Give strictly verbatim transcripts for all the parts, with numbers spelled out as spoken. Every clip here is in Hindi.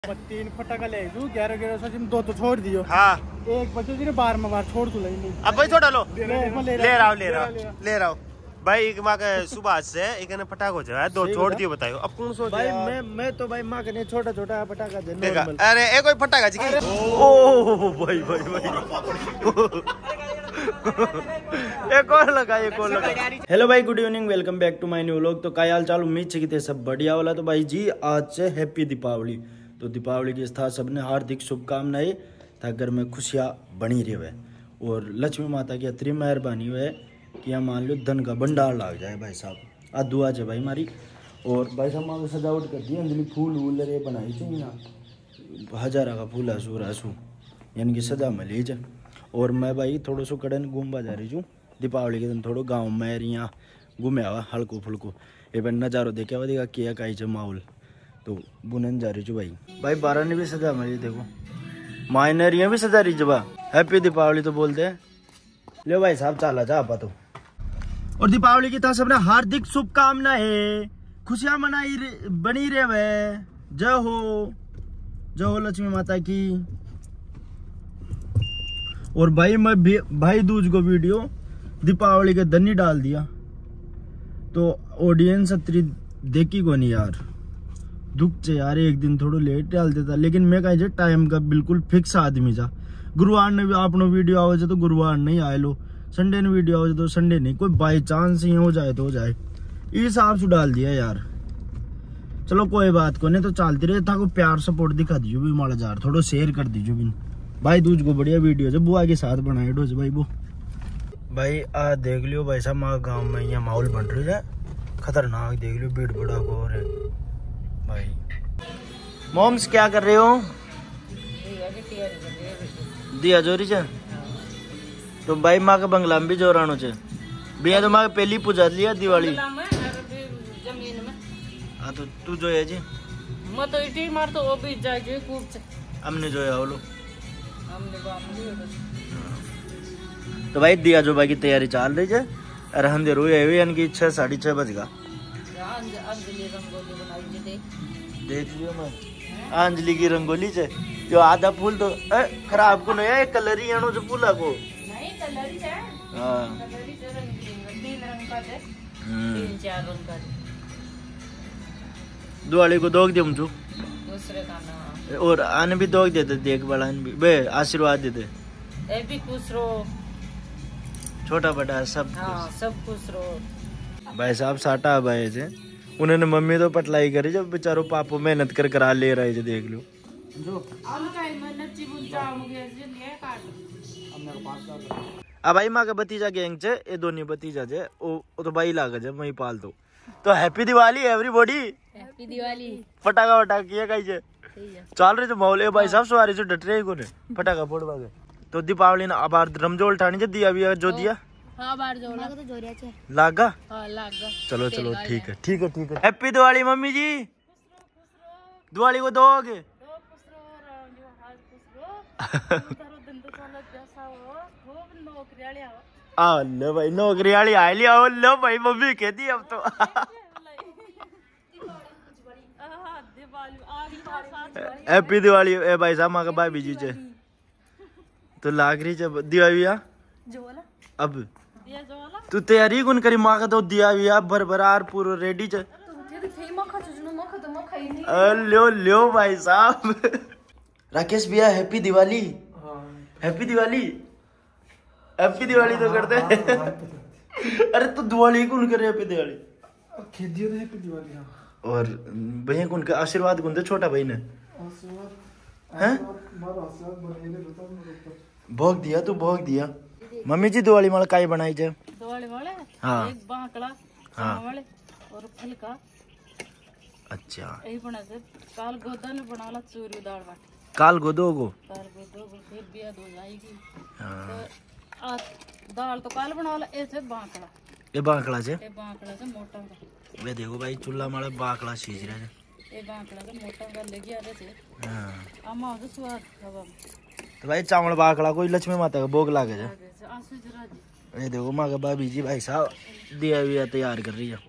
तीन फटाका ले जू ग्यारह ग्यारह सौ जिम दो तो छोड़ दियो। हाँ एक बच्चे जी बार में बार छोड़ तू नहीं। अब भाई थोड़ा लो ले रहा हूँ ले रहा हूँ ले रहा हूँ भाई एक माँ के सुबह से एक ने पटाखो जो है दो छोड़ दियो बताओ अब कौन सोच भाई मैं मैं तो भाई माँ के छोटा छोटा पटाखा दे देखा अरे एक कोई पटाखा जी ओ भाई भाई भाई एक और लगा एक और लगा। हेलो भाई good evening welcome back to my new vlog. तो क्या हाल चाल उम्मीद है कि सब बढ़िया वाला। तो भाई जी आज से हैप्पी दीपावली। तो दीपावली की था सबने हार्दिक शुभकामनाएं था घर में खुशियाँ बनी रहे और लक्ष्मी माता की अतरी मेहरबानी हुए कि यहाँ मान लो धन का भंडार लाग जाए भाई साहब। आज दुआ है भाई हमारी। और भाई साहब माँ सजावट कर दी अंजलि फूल वूल रे बनाई चाहिए ना हजारा का फूल आसू रासू यानी कि सजा में लीजिए। और मैं भाई थोड़ा सो कड़न घूमवा जा रही हूँ दीपावली के दिन थोड़ा गाँव में यहाँ घूमे आवा हल्को फुल्को ये भाई नज़ारो देखे हुआ देखा किया काई च माहौल तो बुनन जा रही हूँ भाई। भाई बारह ने भी सजा मेरी देखो माइनरियाँ भी सजा रही जब हैप्पी दीपावली तो बोलते हैं। ले भाई साहब चाला जा आपा तो। और दीपावली की था सबने हार्दिक शुभकामनाएं खुशियाँ मनाई बनी रहे वे जय हो जय हो लक्ष्मी माता की। और भाई मैं भी भाई दूज को वीडियो दीपावली के दिन ही डाल दिया तो ऑडियंस अतरी देखी को नहीं यार दुख से यार एक दिन थोड़ा लेट डाल देता लेकिन मैं कहे टाइम का बिल्कुल फिक्स आदमी जा। गुरुवार ने भी आपनो वीडियो आवे तो गुरुवार नहीं आए लो संडे ने वीडियो आवे तो संडे नहीं कोई बाई चांस ही हो जाए तो हो जाए इस हिसाब से डाल दिया यार। चलो कोई बात को नहीं तो चलती रहे था को प्यार सपोर्ट दिखा दीजिए भी माड़ा जार थोड़ा शेयर कर दीजिए भी भाई दूज को बढ़िया वीडियो है बुआ के साथ बनाए डोज भाई वो भाई आ देख लियो भाई साहब माँ गाँव में यहाँ माहौल बन रही है खतरनाक देख लियो भीड़ बड़ा को और भाई। मोम्स क्या कर रहे हो दिया जोरी चे तो भाई माँ के बंगला में भी जोरानो चे भैया तो माँ पहली पूजा लिया दिवाली हाँ तो तू जो है जी मैं तो इटी मार तो वो भी जाए जो कूप से हमने जो है वो हमने तो भाई दिया जो भाई की तैयारी चल रही है और अंधेरो हुए यानी कि छह साढ़े छह बज गा देख लियो मैं अंजलि की रंगोली से जो आधा फूल तो ए, खराब को नहीं है कलर ही आनो जो फूला को नहीं कलर ही है हां कलर ही से रंग तीन रंग का है तीन चार रंग का दुआली को दोग दे मुझे दूसरे का ना और आने भी दोग देते देख बड़ा भी बे आशीर्वाद देते ए भी खुश रहो छोटा बड़ा सब हाँ सब खुश रहो। भाई साहब साटा भाई से उन्होंने मम्मी तो पटलाई करी जब बेचारो पापो मेहनत कर करा ले रहे थे देख लो जो अब भाई माँ का भतीजा गैंग चे ये दोनों भतीजा जे ओ, ओ तो भाई लागा जब वही पाल दो तो happy Diwali everybody happy Diwali फटाका वटाका किया कहीं जे चल रहे थे माहौल भाई साहब सवारी से डट रहे कोने फटाका फोड़वा गए तो दीपावली ने अब रमजोल ठानी जे दिया भी जो दिया हाँ बार जो लागा तो जोरिया छे लागा हाँ लागा चलो चलो ठीक है ठीक है ठीक है हैप्पी दिवाली मम्मी जी दिवाली को दोगे आ लो भाई नौकरी वाली आ लिया लो भाई मम्मी कहती अब तो हैप्पी दिवाली ए भाई साहब माँ का भाई जी चे तो लाग रही जब दिया भैया अब तू तैयारी कौन करी माँ का तो दिया भैया भर भरार पूरा रेडी चे लो लो भाई साहब राकेश भैया happy Diwali happy Diwali happy Diwali तो करते हैं अरे तो दिवाली कौन करे हैप्पी दिवाली हैप्पी दिवाली और भैया कौन का आशीर्वाद कौन दे छोटा भाई ने हैं भोग दिया तू भोग दिया मम्मी जी दिवाली माला काई बनाई जे दिवाली वाले हाँ एक बांकड़ा हाँ वाले और फलका अच्छा यही बना से काल गोदा ने बनाला चूरी दाल बाटी काल गोदो गो काल गोदो को फिर बिया दो जाएगी हाँ तो आ दाल तो काल बनाला ऐसे बांकड़ा ये बांकड़ा से ये बांकड़ा से मोटा का वे देखो भाई चूल्हा माला बांकड़ा सीज रहा है ये बांकड़ा से मोटा का लेके आ रहे थे हाँ अम्मा तो स्वाद हवा तो भाई चावल बांकड़ा कोई लक्ष्मी माता का भोग लागे जा आंसू जरा जी ये देखो माँ का भाभी जी भाई साहब दिया भी तैयार कर रही है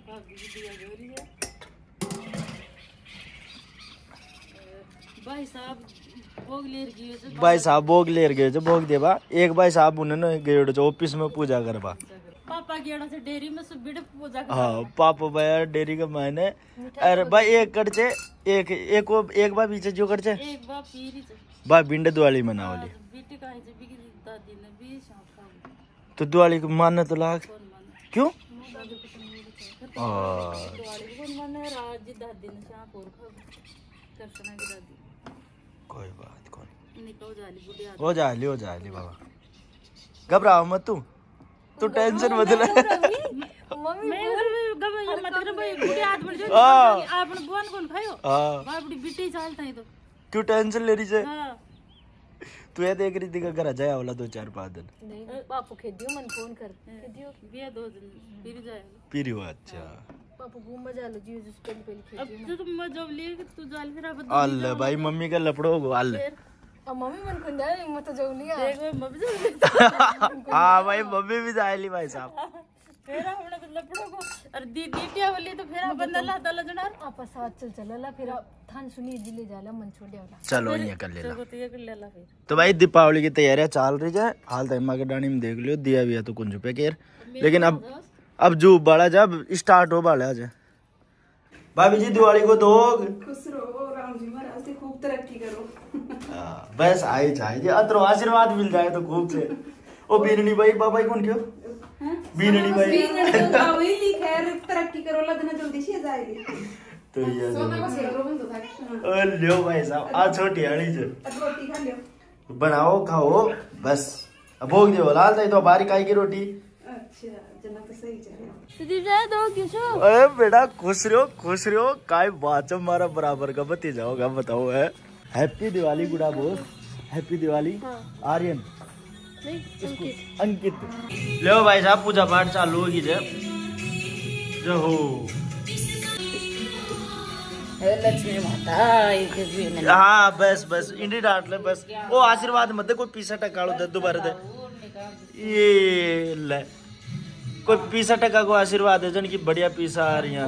भाई साहब भोग लेर गयो से भाई साहब भोग लेर गए जो भोग देवा एक भाई साहब उन्होंने गए जो ऑफिस में पूजा करवा पापा गेड़ा से डेयरी में सब बिड़ पूजा कर हाँ पापा भाई डेयरी का मायने अरे भाई एक करचे एक एक वो एक बार पीछे जो करचे एक बार पीरी से भाई बिंडे दिवाली मनावली बेटी का है जे बिगी दादी ने भी शाम का तो दिवाली को मानना तो लाग कौन माने क्यों दादी को तो नहीं है आ, दिवाली को कौन माने राज जी दादी ने शाम और खा दर्शना की दादी कोई बात कौन निकल जाली बुढ़ी आदमी हो जाली हो जाली बाबा घबराओ मत तू तू टेंशन मत ले मम्मी मैं गम ये मत कर भाई बुढ़ी आदमी जो आपन बुआन कौन खायो हाँ भाई बुढ़ी बेटी चालता है तो क्यों टेंशन ले रही है हां तू ये देख रही थी कि घर जाया वाला दो चार पाँच दिन नहीं पापू खेदियो मन फोन कर खेदियो बिया दो दिन फिर जाए फिर हुआ अच्छा पापू घूम मजा लो जी जिस पहले पहले खेदियो अब तो मजा लिए कि तू जाल फिर अब अल्लाह भाई मम्मी का लपड़ो गो अल्लाह अब मम्मी मन खुंदा है मत जाऊ नहीं देखो मम्मी जाऊ हां भाई मम्मी भी जाएली भाई साहब फिर हमने तो लपड़ो को और दी दीटिया वाली तो फिर बंदा ला दला जनार आपा साथ चल चलला फिर थान सुनी जिले जाला मन छोड़े वाला चलो ये कर लेला तो ये कर लेला फिर तो भाई दीपावली की तैयारियां चल रही है हाल तक मां के डाणी में देख लियो दिया भी है तो कुंज पे केर लेकिन अब अब जो बड़ा जब स्टार्ट हो बाला जा भाभी जी दिवाली को तो खुश रहो राम जी महाराज से खूब तरक्की करो बस आई जाए जी अतरो आशीर्वाद मिल जाए तो खूब से ओ बीननी भाई बाबा कौन क्यों बीननी भाई बीननी तो आवई लिखैर तरक्की करो लदना जल्दी से जाएगी तो ये सोना को सेरो बंद था ओ लियो भाई साहब आ छोटी हड़ी जो रोटी खा लियो बनाओ खाओ बस अब भोग दियो लाल ताई तो बारी काई की रोटी अच्छा जना तो सही चले सुदीप जाए दो किसो अरे बेटा खुश रहो खुश रहो काय बात हमारा बराबर का भतीजा होगा बताओ है हैप्पी दिवाली गुड़ा बोस हैप्पी दिवाली आर्यन अंकित लो भाई साहब पूजा पाठ चालू होगी जब जो हो लक्ष्मी माता हाँ बस बस इंडी डांट ले बस ओ आशीर्वाद मत दे कोई पीसा टकाड़ो दे दोबारा दे ये ले कोई पीसा टका को आशीर्वाद है जन की बढ़िया पीसा आ रही है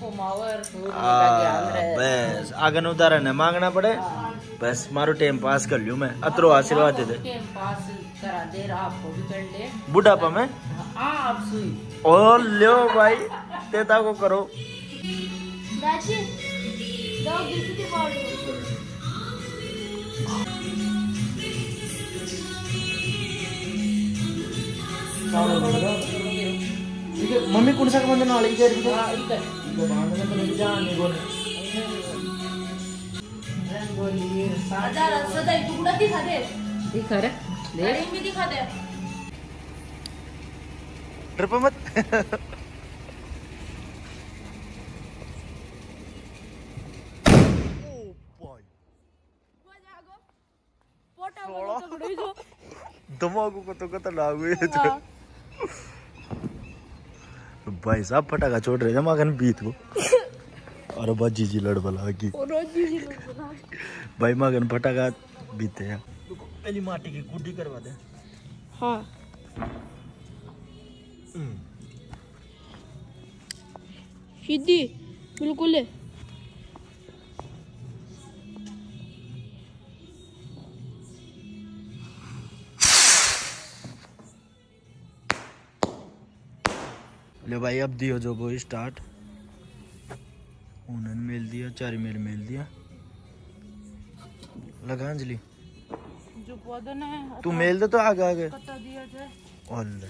बस आगे उदाहरण है मांगना पड़े बस मारो टाइम पास कर लियो मैं अतरो आशीर्वाद दे दे टाइम पास करा दे आपको भी कर ले बुढ़ापा में आप सुई ओ लियो भाई तेता को करो दाची जाओ किसी के पास मम्मी कौन सा बंदे नाले की जारी हां इधर इधर बांध में तो नहीं जाने बोले रंगोली सादा सदा टुकड़ा दिखा दे दिखा रे दे भी दिखा दे डर मत दिमाग को तो कत लागू है भाई साहब पटाखा छोड़ रहे जमा कर बीत को और बाजी जी लड़ बला की भाई मगन पटाखा बीते हैं पहली माटी की गुड्डी करवा दे हां सीधी बिल्कुल है ले भाई अब दियो जो वो स्टार्ट उन्होंने मेल दिया चार मेल मेल दिया लगा अंजलि जो पौधा ना है तू मेल दे तो आगे आगे कटा दिया थे ओले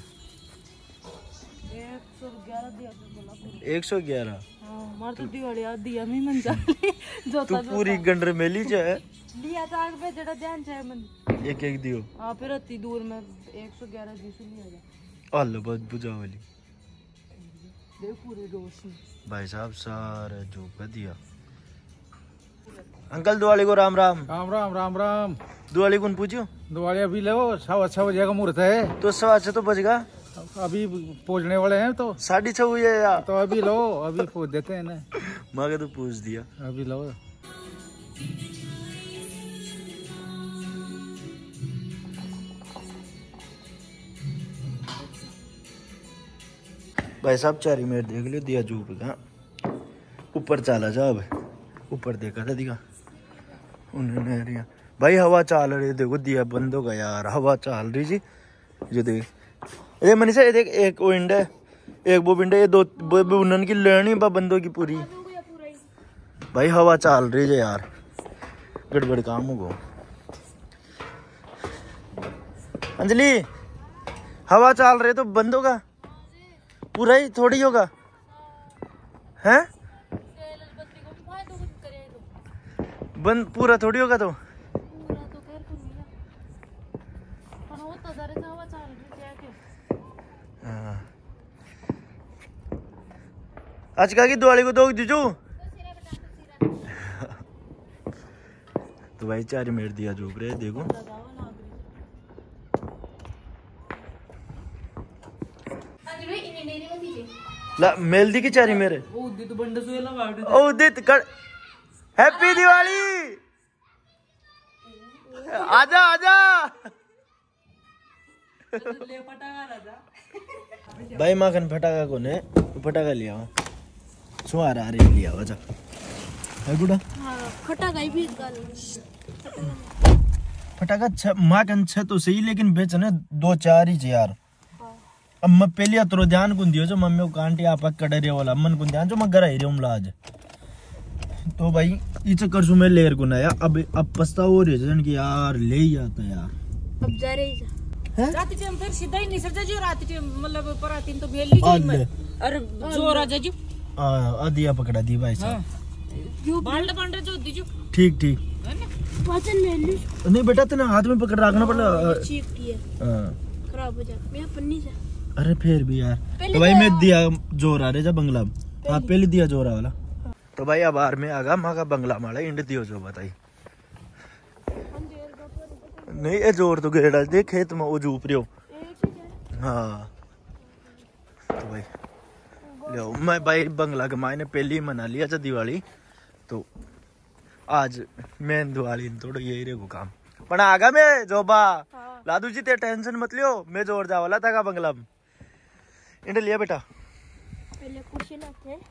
एक सौ ग्यारह दिया था बोला एक सौ ग्यारह हां मार तो दिवाली आ दिया मैं मन जा जो तू पूरी गंडर मेली जो है लिया था आगे पे जड़ा ध्यान चाहे मन एक एक दियो हां फिर अति दूर में एक सौ ग्यारह दी से लिया जा ओले बहुत बुझा वाली देख पूरी रोशनी भाई साहब सारे जो कर दिया अंकल दिवाली को राम राम राम राम राम राम दिवाली कौन पूछो दिवाली अभी लो सवा छह बजे का मुहूर्त है तो सवा छह तो बजेगा अभी पहुंचने वाले हैं तो साढ़े छह हुई है यार तो अभी लो अभी पूछ देते हैं ना मगर तो पूछ दिया अभी लो भाई साहब चार मिनट देख लियो दिया जूप का ऊपर चला जा अब ऊपर देखा था दिखा उन्होंने रही भाई हवा चाल रही देखो दिया बंद होगा यार हवा चाल रही जी जो देख ये मनीषा ये देख एक वो इंड है एक वो विंडो ये दो उन्नन की लेनी बा बंदों की पूरी भाई हवा चाल रही है यार गड़बड़ काम होगा अंजलि हवा चाल रही तो बंद होगा पूरा ही थोड़ी होगा हैं बंद पूरा थोड़ी होगा तो हाँ। आज का की दिवाली को दो दीजू तो भाई चार मेर दिया जो रे देखो ला मेल दी की चारी मेरे ओ उदित कर हैप्पी दिवाली आजा आजा भाई माखन फटाका को ने फटाका लिया शू आ रहा रे लिया आजा है गुड़ा हां फटाका ही भी गाल फटाका छ माखन छ तो सही लेकिन बेच ने दो चार ही यार अब मैं पहले तो ध्यान कुन दियो जो मम्मी को कांटी आपा कड़े वाला मन कुन ध्यान जो मैं घर आई रे उमला आज तो भाई ये चक्कर सु मैं लेर को नया अब अब पछतावा हो रही है कि यार ले ही आता यार अब जा रही है रात टाइम फिर सीधा ही निसर जाजो रात टाइम मतलब परातीन तो मेल ली जाई अरे जोर आ जाजो हां आदिया पकड़ा दी भाई साहब क्यों बाल्ट बांट जो दीजो ठीक ठीक वजन ले ली नहीं बेटा तने हाथ में पकड़ रखना पड़ा चीक किया हां खराब हो जा मैं पन्नी से अरे फिर भी यार तो भाई मैं दिया जोर आ रे जा बंगला हां पहले दिया जोर वाला तो भाई अब आर में आगा मां का बंगला माला इंड दियो जो बताई नहीं ए जोर तो गेड़ा दे खेत में वो जूप रियो हां तो भाई लो मैं भाई बंगला के मायने पहले ही मना लिया था दिवाली तो आज मैं दिवाली थोड़ा यही रे को काम पण आगा में जोबा लादू जी ते टेंशन मत लियो मैं जोर जा वाला था का बंगला इंड लिया बेटा पहले कुर्सी लाते हैं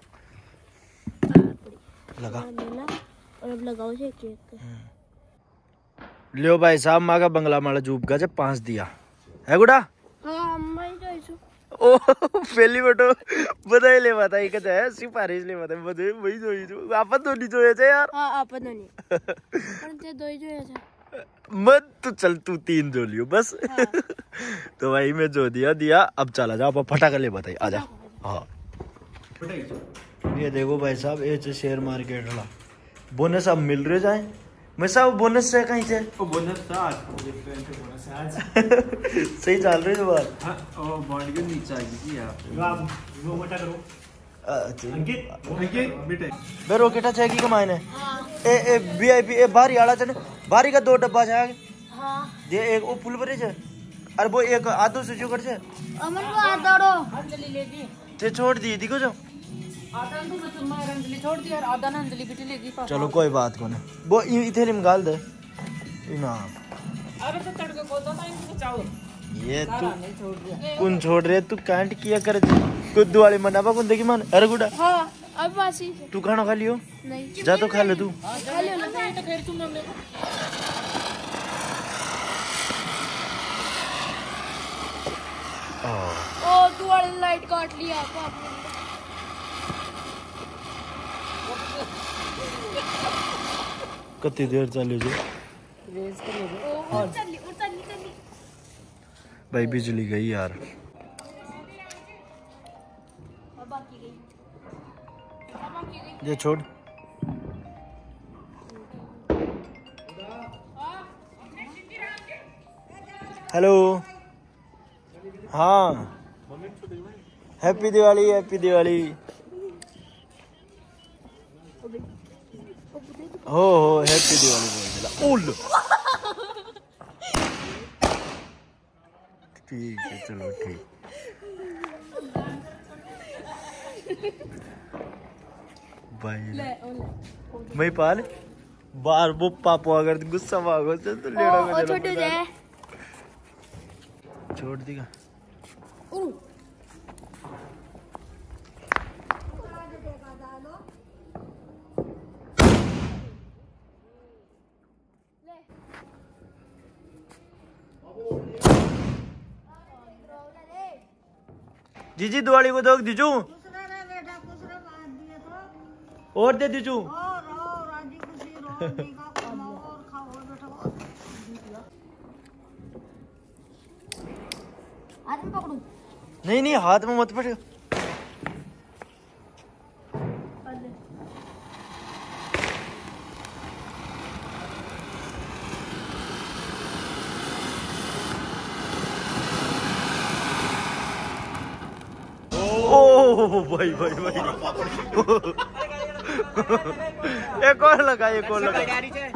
लगा और अब लगाओ से केक लियो भाई साहब माँ का बंगला माला जूब का जब पांच दिया है गुड़ा हां अम्मा ही जाइसु ओ पहली फोटो बधाई ले बताई कहते है सिफारिश ले बताई बधाई वही जोई जो आपन तो नहीं जोए थे यार हां आपन नहीं पण ते दो ही जोए थे मत तू चल तू तीन जो लियो बस हाँ। तो भाई मैं जो दिया दिया अब चला जाओ फटाका ले बताई आजा हाँ ये देखो भाई साहब ये शेयर मार्केट वाला बोनस अब मिल रहे जाए मैं साहब बोनस से कहीं से ओ बोनस था आज बोनस है आज सही चल रही है बात हां ओ बॉन्ड के नीचे आ गई यार आप वो मोटा करो अंकित अंकित बेटे बे रोकेटा चाहिए की कमाई ने ए ए वीआईपी ए बारी आला चने बारी का दो डब्बा है हां दे एक वो फुल भरे छे अरे वो एक आधो से जो कर छे अमन को आदरो अंजलि ले दी ते छोड़ दी दिखो जो आधा तो मैं तुम्हारे अंजलि छोड़ दी और आधा ना अंजलि बेटी लेगी पापा चलो कोई बात को नहीं वो इथे निकाल दे इनाम अरे तो तड़के को दो टाइम से चाहो ये तू कौन छोड़ रहे तू कांट किया कर कुद्दू वाली मनावा कौन देखी मन अरे गुडा हां अब वासी तू खाना खा लियो नहीं जा तो खा ले तू खा ले ना तो फिर तुम मम्मी ओ तू वाली लाइट काट लिया आपने कितनी देर चली जो रेस कर लो और चली और चली चली भाई बिजली गई यार बाकी गई बाकी गई ये छोड़ हेलो हाँ हैप्पी दिवाली हैप्पी दिवाली हो हो हैप्पी दिवाली बोल दिला ओल ठीक है चलो ठीक भाई मैं पाल बार वो पापा अगर गुस्सा मांगो तो तो लेना ओ छोटू दे छोड़ देगा जीजी दिवाली को दो दीजू और दे दीजू। नहीं नहीं हाथ में मत पड़े। ओ भाई भाई भाई एक और लगा एक और लगा।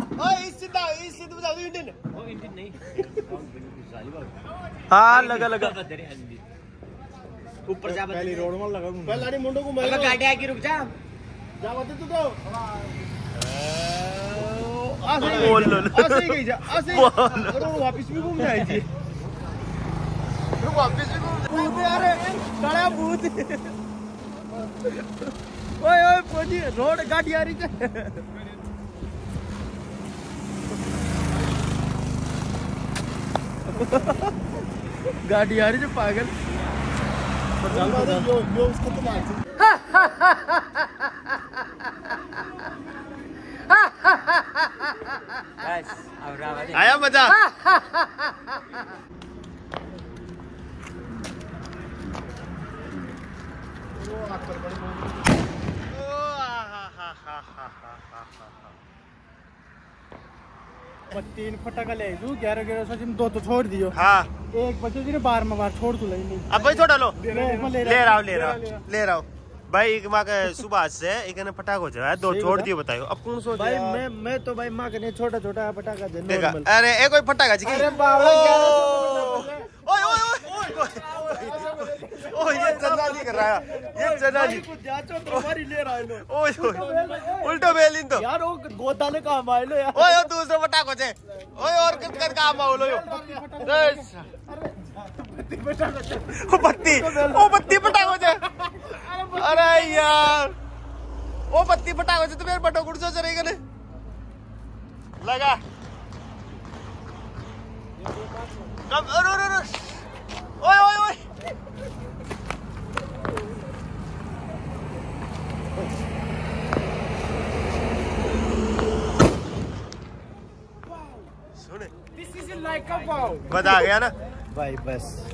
हाँ लगा लगा ऊपर जा पहले रोड में लगा पहले लाड़ी मुंडो को मैं गाड़ी आके रुक जा जा मत तू तो बोल लो ऐसे ही गई जा ऐसे और वापस भी घूम जाएगी वापस भी घूम अरे काला भूत ओए ओए पोजी रोड गाड़ी आ रही है। गाड़ी आ रही है पागल यो यो उसको तो मार आया मजा। तीन फटाका ले जू ग्यारह ग्यारह सौ जिम दो तो छोड़ दियो। हाँ एक बच्चे जी ने बार में बार छोड़ तू नहीं। अब भाई थोड़ा लो ले ले रहा हूँ ले रहा हूँ ले रहा हूँ भाई। एक माँ के सुबह से एक ने पटाखो जो है दो छोड़ दियो बताओ अब कौन सोच भाई मैं मैं तो भाई माँ के नहीं छोटा छोटा पटाखा दे देखा। अरे एक कोई फटाखा जी अरे बाबा ओए ओए ओए ओए ये चंदा जी कर रहा है ये चंदा जी जाचो तो हमारी ले रहा है लो ओए ओए उल्टो बेलिन तो यार वो गोदा ने काम आए लो यार ओए ओ दूसरा पटाखो छे ओए और कित कर काम आओ लो यो ओ बत्ती ओ बत्ती पटाखो छे। अरे यार ओ बत्ती पटाखो छे तो मेरे बटो गुड़सो चले गने लगा कब अरे अरे ओए ओए ओए सुने this is like a wow बता गया ना भाई बस